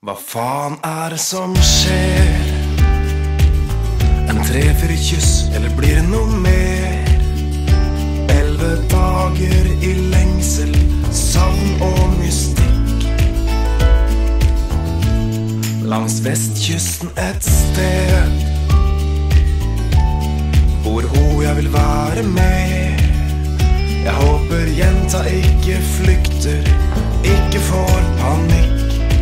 Hva faen det som skjer? En 3-4 kyss, eller blir det noe mer? 11 dager i lengsel, savn og mystikk. Langs vestkysten et sted hvor jeg vil være med. Jeg håper jenta ikke flykter, ikke får panikk.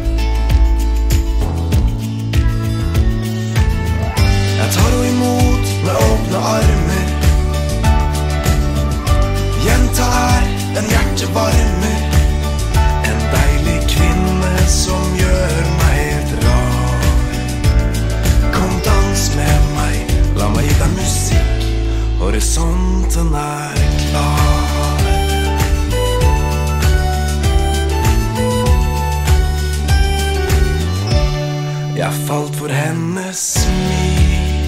Jeg tar henne imot med åpne armer. Jenta en hjertevarmer, en deilig kvinne som gjør meg helt rar. Kom dans med meg, la meg gi deg musikk, horisonten klar. Jeg falt for hennes smil,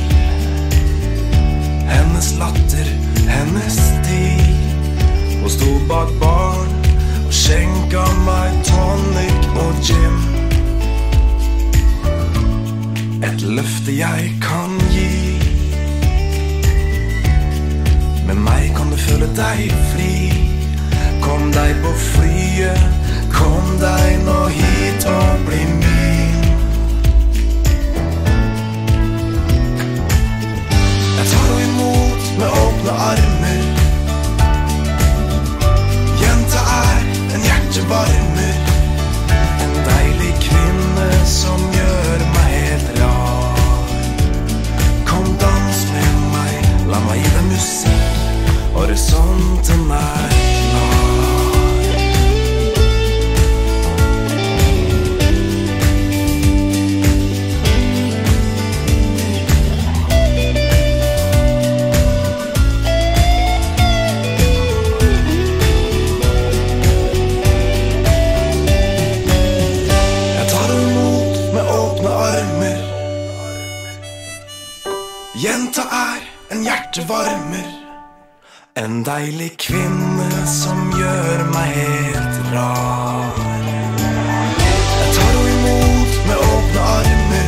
hennes latter, hennes stil. Hun sto bak baren og skjenka meg tonic og gin. Et løfte jeg kan gi, med meg kan du føle deg fri. Kom deg på flyet, kom deg nå hit og bli min. Jeg tar henne imot med åpne armer. Jenta en hjertevarmer, en deilig kvinne som gjør meg helt rar. Kom dans med meg, la meg gi deg musikk, horisonten klar. Jenta en hjertevarmer, en deilig kvinne som gjør meg helt rar. Jeg tar henne imot med åpne armer.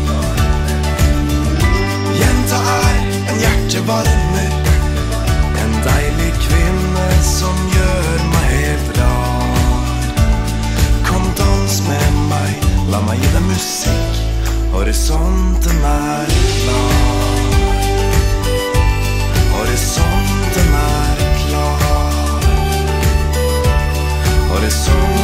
Jenta en hjertevarmer, en deilig kvinne som gjør meg helt rar. Kom dans med meg, la meg gi deg musikk, horisonten klar. Horisonten klar. Horisonten